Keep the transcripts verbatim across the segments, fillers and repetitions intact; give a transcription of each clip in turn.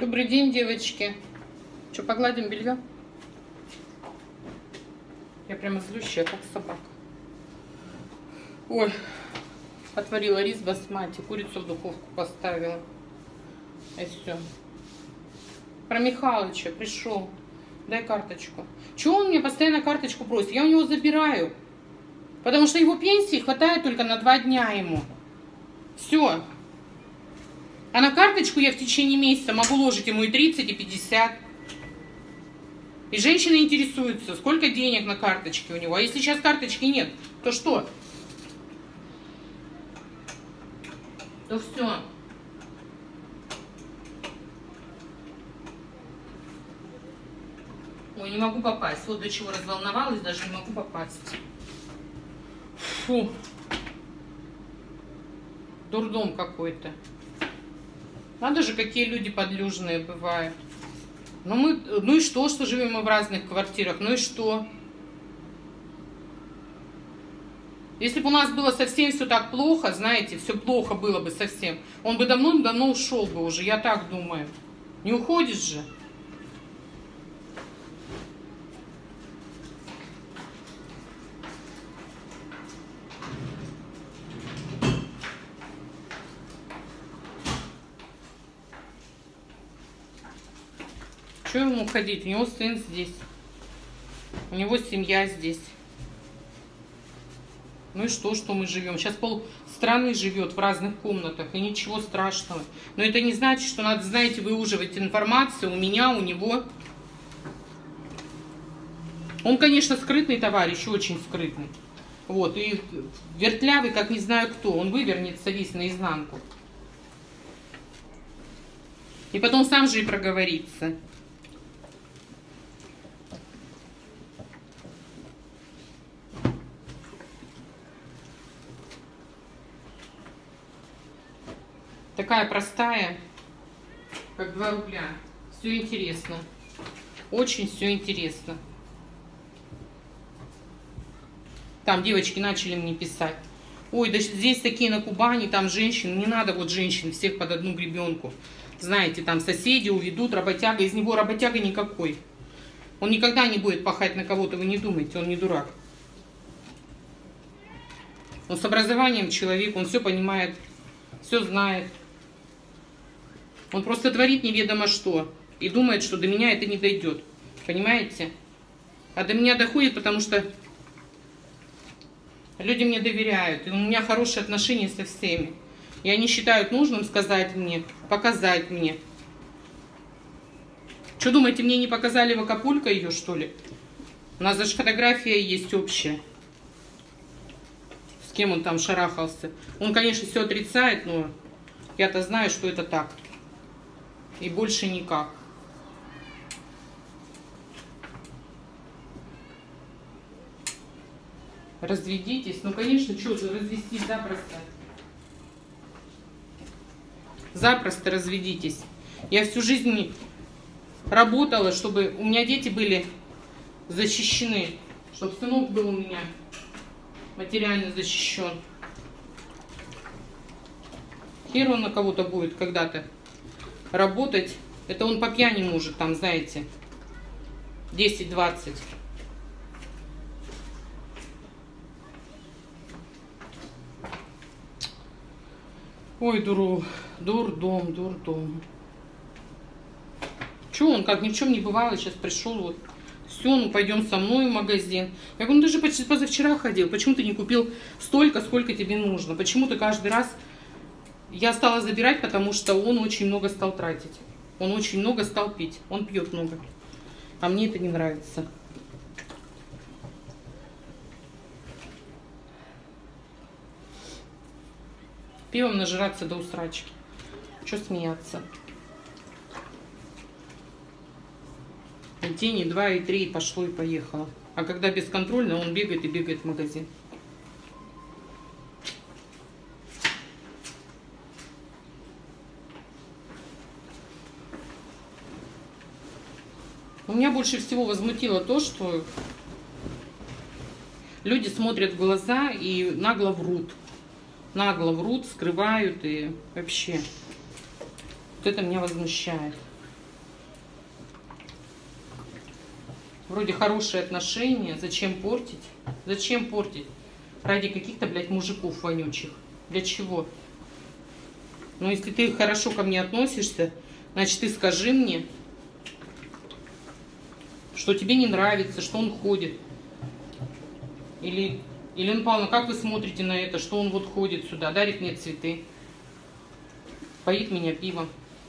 Добрый день, девочки. Что, погладим белье? Я прямо злющая, как собака. Ой, отварила рис басмати, курицу в духовку поставила. И все. Про Михалыча пришел. Дай карточку. Чего он мне постоянно карточку просит? Я у него забираю. Потому что его пенсии хватает только на два дня ему. Все. А на карточку я в течение месяца могу ложить ему и тридцать, и пятьдесят. И женщины интересуются, сколько денег на карточке у него. А если сейчас карточки нет, то что? То все. Ой, не могу попасть. Вот до чего разволновалась, даже не могу попасть. Фу. Дурдом какой-то. Надо же, какие люди подлюжные бывают. Ну, мы, ну и что, что живем мы в разных квартирах? Ну и что? Если бы у нас было совсем все так плохо, знаете, все плохо было бы совсем, он бы давно-давно ушел бы уже, я так думаю. Не уходит же. Что ему уходить? У него сын здесь. У него семья здесь. Ну и что, что мы живем? Сейчас пол страны живет в разных комнатах, и ничего страшного. Но это не значит, что надо, знаете, выуживать информацию у меня, у него. Он, конечно, скрытный товарищ, очень скрытный. Вот, и вертлявый, как не знаю кто. Он вывернется весь наизнанку. И потом сам же и проговорится. Такая простая, как два рубля. Все интересно. Очень все интересно. Там девочки начали мне писать. Ой, да здесь такие на Кубани, там женщин. Не надо вот женщин всех под одну гребенку. Знаете, там соседи уведут, работяга. Из него работяга никакой. Он никогда не будет пахать на кого-то, вы не думайте, он не дурак. Он с образованием человек, он все понимает, все знает. Он просто творит неведомо что. И думает, что до меня это не дойдет. Понимаете? А до меня доходит, потому что люди мне доверяют. И у меня хорошие отношения со всеми. И они считают нужным сказать мне, показать мне. Что думаете, мне не показали в Акапулько ее, что ли? У нас даже фотография есть общая. С кем он там шарахался. Он, конечно, все отрицает, но я-то знаю, что это так. И больше никак. Разведитесь. Ну, конечно, что же, развестись запросто. Запросто разведитесь. Я всю жизнь работала, чтобы у меня дети были защищены. Чтобы сынок был у меня материально защищен. Хер он на кого-то будет когда-то работать. Это он по пьяни может, там, знаете, десять-двадцать. Ой, дуру, дурдом, дурдом. Че он, как ни в чем не бывало, сейчас пришел, вот. Все, ну пойдем со мной в магазин. Я говорю, ну ты же почти позавчера ходил, почему ты не купил столько, сколько тебе нужно? Почему ты каждый раз... Я стала забирать, потому что он очень много стал тратить. Он очень много стал пить. Он пьет много. А мне это не нравится. Пивом нажираться до усрачки. Че смеяться? День, и два, и три, и пошло, и поехало. А когда бесконтрольно, он бегает и бегает в магазин. Меня больше всего возмутило то, что люди смотрят в глаза и нагло врут. Нагло врут, скрывают и вообще. Вот это меня возмущает. Вроде хорошие отношения. Зачем портить? Зачем портить? Ради каких-то, блядь, мужиков вонючих. Для чего? Ну, если ты хорошо ко мне относишься, значит, ты скажи мне, что тебе не нравится, что он ходит. Или, Елена Павловна, как вы смотрите на это, что он вот ходит сюда, дарит мне цветы, поит меня пивом.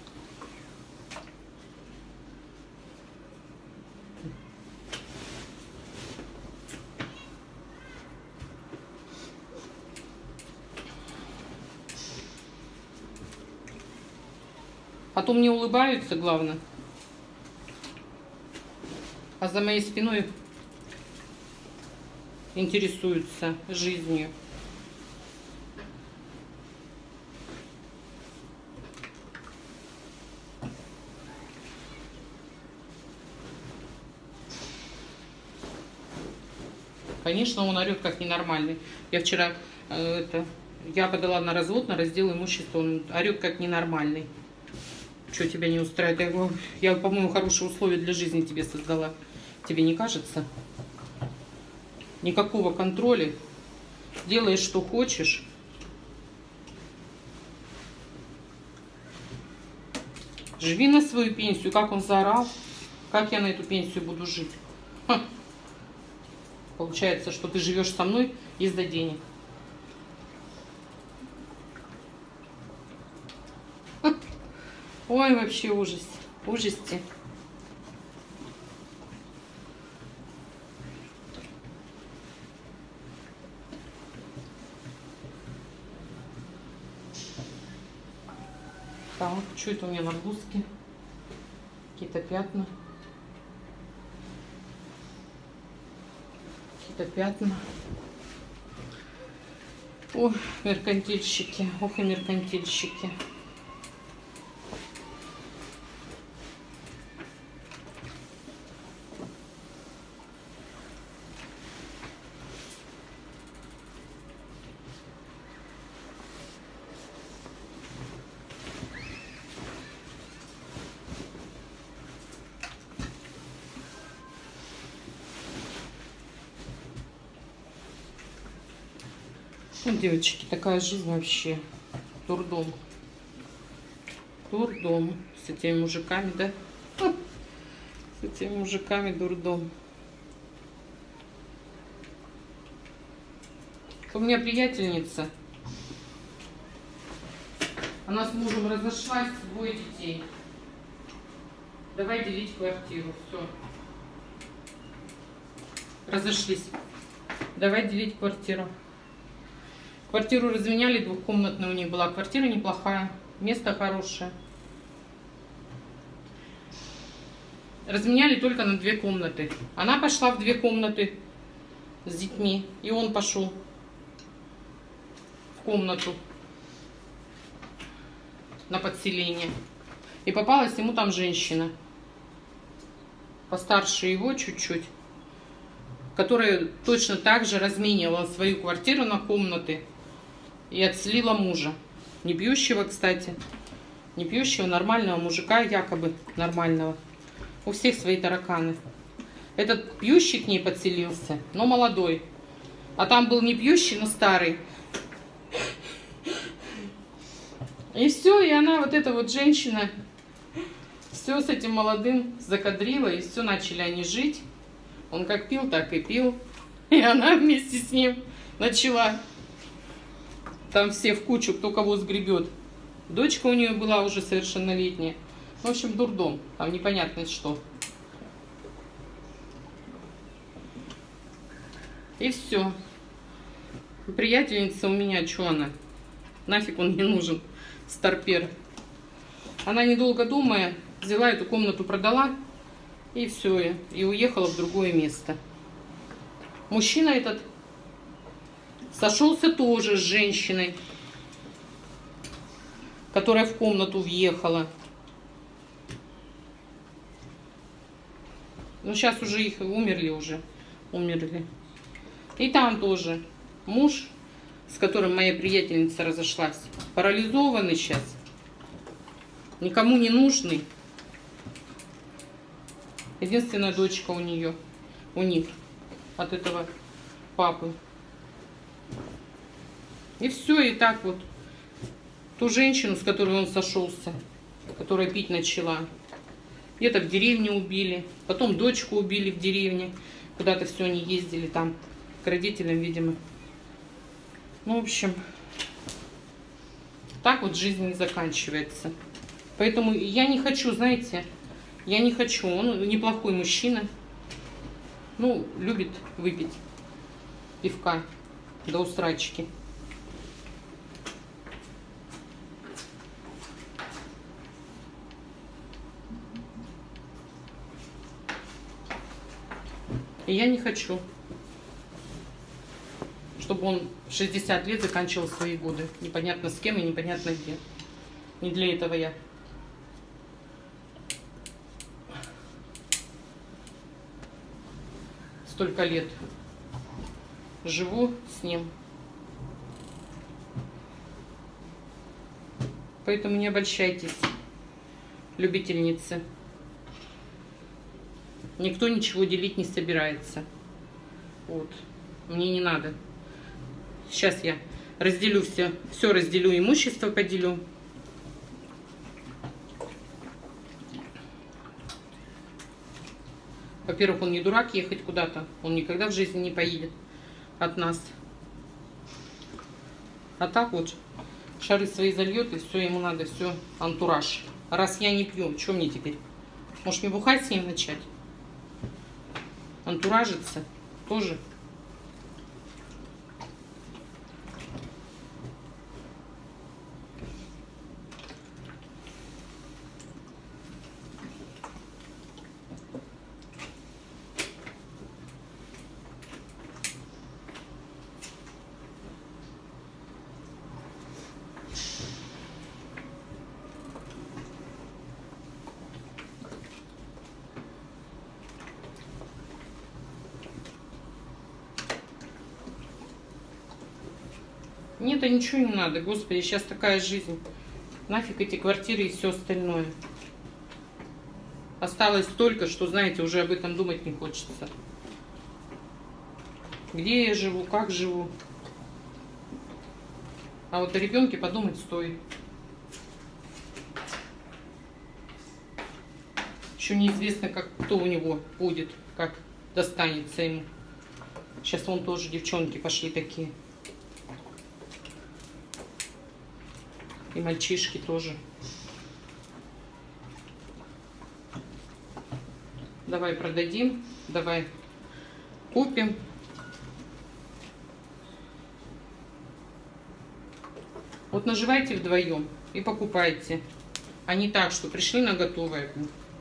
Потом не улыбаются, главное. А за моей спиной интересуются жизнью. Конечно, он орет как ненормальный. Я вчера э, это, я подала на развод, на раздел имущества. Он орет как ненормальный. Что тебя не устраивает? Я говорю, я, по-моему, хорошие условия для жизни тебе создала. Тебе не кажется? Никакого контроля. Делаешь, что хочешь. Живи на свою пенсию. Как он заорал. Как я на эту пенсию буду жить? Ха. Получается, что ты живешь со мной из-за денег. Ха. Ой, вообще ужас. Ужасти. Так, что это у меня на блузке? Какие-то пятна. Какие-то пятна. Ох, меркантильщики. Ох и меркантильщики. Ну, девочки, такая жизнь вообще. Дурдом. Дурдом. С этими мужиками, да? С этими мужиками дурдом. У меня приятельница. Она с мужем разошлась, двое детей. Давай делить квартиру. Все. Разошлись. Давай делить квартиру. Квартиру разменяли, двухкомнатная у них была. Квартира неплохая, место хорошее. Разменяли только на две комнаты. Она пошла в две комнаты с детьми, и он пошел в комнату на подселение. И попалась ему там женщина, постарше его чуть-чуть, которая точно так же разменивала свою квартиру на комнаты и отселила мужа. Не пьющего, кстати. Не пьющего, нормального мужика, якобы нормального. У всех свои тараканы. Этот пьющий к ней подселился, но молодой. А там был не пьющий, но старый. И все, и она, вот эта вот женщина, все с этим молодым закадрила, и все, начали они жить. Он как пил, так и пил. И она вместе с ним начала. Там все в кучу, кто кого сгребет. Дочка у нее была уже совершеннолетняя. В общем, дурдом. Там непонятно что. И все. Приятельница у меня, что она? Нафиг он не нужен. Старпер. Она, недолго думая, взяла эту комнату, продала. И все. И уехала в другое место. Мужчина этот сошелся тоже с женщиной, которая в комнату въехала. Ну, сейчас уже их умерли уже. Умерли. И там тоже муж, с которым моя приятельница разошлась, парализованный сейчас. Никому не нужный. Единственная дочка у нее. у них от этого папы. И все, и так вот. Ту женщину, с которой он сошелся, которая пить начала, где-то в деревне убили, потом дочку убили в деревне, куда-то все они ездили там, к родителям, видимо. Ну, в общем, так вот жизнь не заканчивается. Поэтому я не хочу, знаете, я не хочу, он неплохой мужчина, ну, любит выпить пивка до усрачки. И я не хочу, чтобы он в шестьдесят лет заканчивал свои годы. Непонятно с кем и непонятно где. Не для этого я. Столько лет живу с ним. Поэтому не обольщайтесь, любительницы. Никто ничего делить не собирается. Вот. Мне не надо. Сейчас я разделю все, все разделю, имущество поделю. Во-первых, он не дурак ехать куда-то. Он никогда в жизни не поедет от нас. А так вот, шары свои зальет, и все, ему надо, все, антураж. Раз я не пью, что мне теперь? Может, мне бухать с ним начать? Антуражиться тоже. Нет, а ничего не надо, господи, сейчас такая жизнь. Нафиг эти квартиры и все остальное. Осталось столько, что, знаете, уже об этом думать не хочется. Где я живу, как живу. А вот о ребенке подумать стоит. Еще неизвестно, как, кто у него будет, как достанется ему. Сейчас вон тоже девчонки пошли такие. И мальчишки тоже. Давай продадим, давай купим. Вот наживайте вдвоем и покупайте. А не так, что пришли на готовое.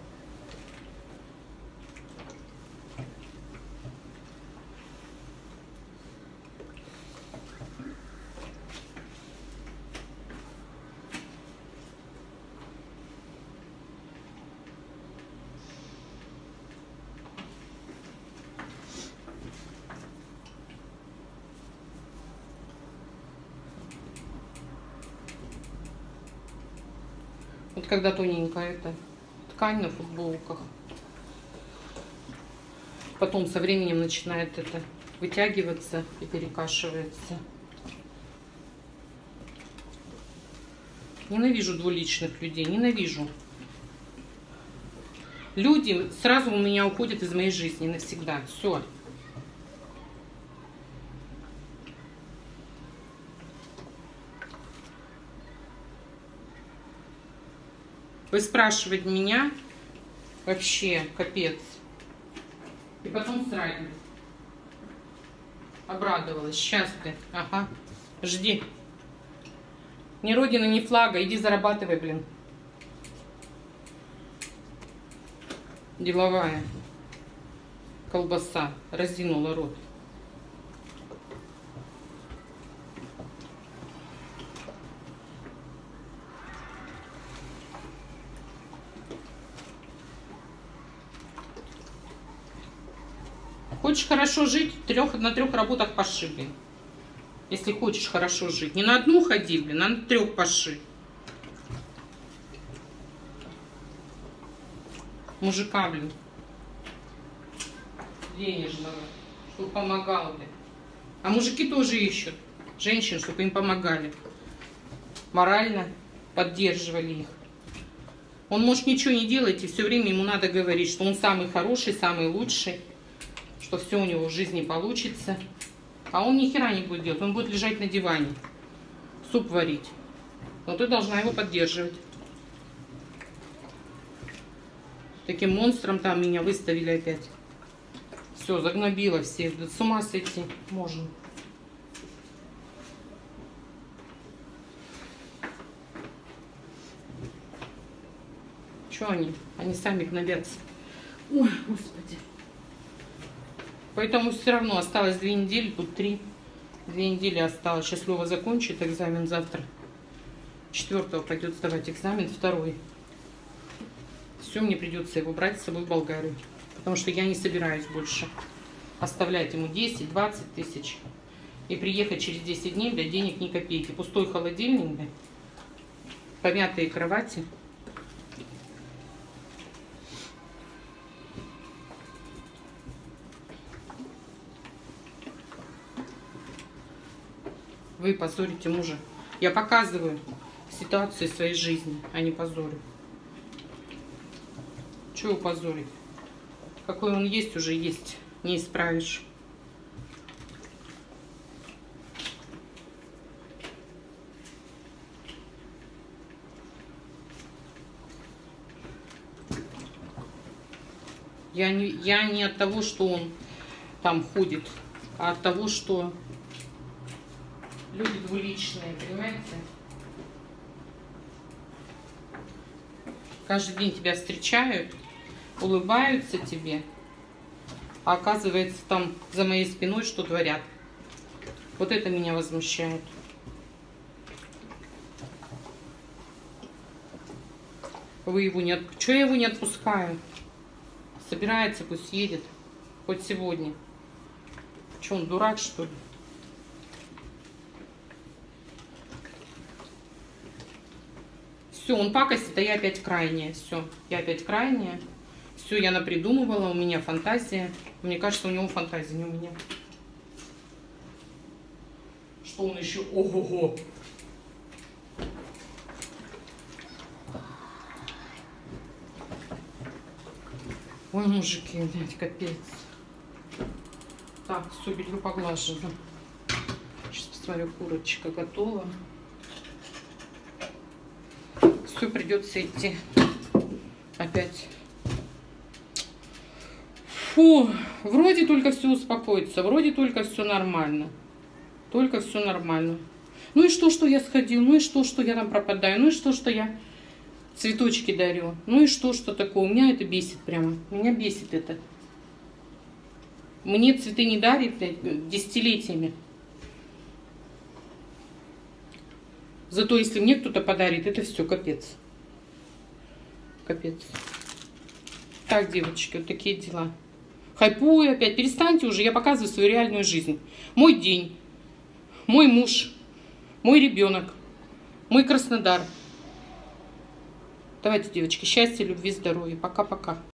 Вот когда тоненькая эта ткань на футболках, потом со временем начинает это вытягиваться и перекашивается. Ненавижу двуличных людей, ненавижу. Люди сразу у меня уходят из моей жизни навсегда. Все. Вы спрашиваете меня, вообще капец. И потом сразу обрадовалась. Сейчас ты. Ага. Жди. Ни родины, ни флага. Иди зарабатывай, блин. Деловая колбаса. Разинула рот. Хочешь хорошо жить, трех, на трех работах паши, блин. Если хочешь хорошо жить. Не на одну ходи, блин, а на трех паши. Мужика, блин. денежного, чтобы помогал. А мужики тоже ищут женщин, чтобы им помогали. Морально поддерживали их. Он может ничего не делать, и все время ему надо говорить, что он самый хороший, самый лучший, что все у него в жизни получится. А он ни хера не будет делать, он будет лежать на диване, суп варить. Но ты должна его поддерживать. Таким монстром там меня выставили опять. Все, загнобила всех. Да с ума сойти можно. Что они? Они сами гнобятся. Ой, господи. Поэтому все равно осталось две недели, тут три. Две недели осталось. Сейчас Лёва закончит экзамен завтра. Четвертого пойдет сдавать экзамен, второй. Все, мне придется его брать с собой в Болгарию. Потому что я не собираюсь больше оставлять ему десять-двадцать тысяч. И приехать через десять дней, для денег ни копейки. Пустой холодильник, да, помятые кровати. Вы позорите мужа. Я показываю ситуацию своей жизни, а не позорю. Чего позорить? Какой он есть, уже есть. Не исправишь. Я не, я не от того, что он там ходит, а от того, что люди двуличные, понимаете? Каждый день тебя встречают, улыбаются тебе, а оказывается там за моей спиной что творят. Вот это меня возмущает. Вы его не отпускаете. Чего я его не отпускаю? Собирается, пусть едет. Хоть сегодня. Че, он дурак, что ли? Все, он пакостит, а я опять крайняя. Все, я опять крайняя. Все, я напридумывала, у меня фантазия. Мне кажется, у него фантазия, не у меня. Что он еще? Ого-го! Ой, мужики, блядь, капец. Так, все, белье поглажено. Сейчас посмотрю, курочка готова. Все, придется идти опять. Фу, вроде только все успокоится, вроде только все нормально. Только все нормально. Ну и что, что я сходил? Ну и что, что я там пропадаю? Ну и что, что я цветочки дарю? Ну и что, что такое? Меня это бесит прямо. Меня бесит это. Мне цветы не дарят, блядь, десятилетиями. Зато если мне кто-то подарит, это все капец. Капец. Так, девочки, вот такие дела. Хайпую опять. Перестаньте уже, я показываю свою реальную жизнь. Мой день. Мой муж. Мой ребенок. Мой Краснодар. Давайте, девочки, счастья, любви, здоровья. Пока-пока.